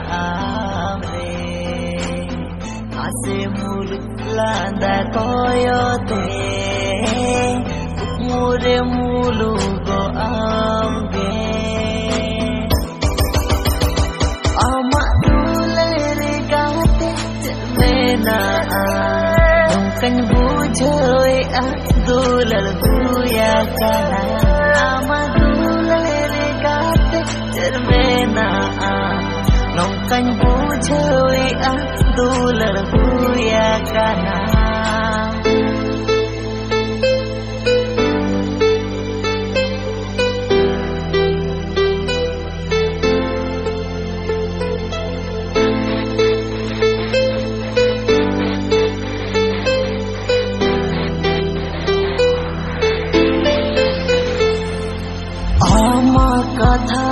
amre ase mulanda koyote mure mulugo amge ama dulere gate mena kan bujoi dulal buya kana ama dulere gate termena nongkan bujoi dulal buya kana कथा